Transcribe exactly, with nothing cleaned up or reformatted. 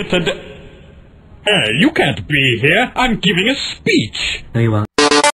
Hey, you can't be here. I'm giving a speech. No, you won't.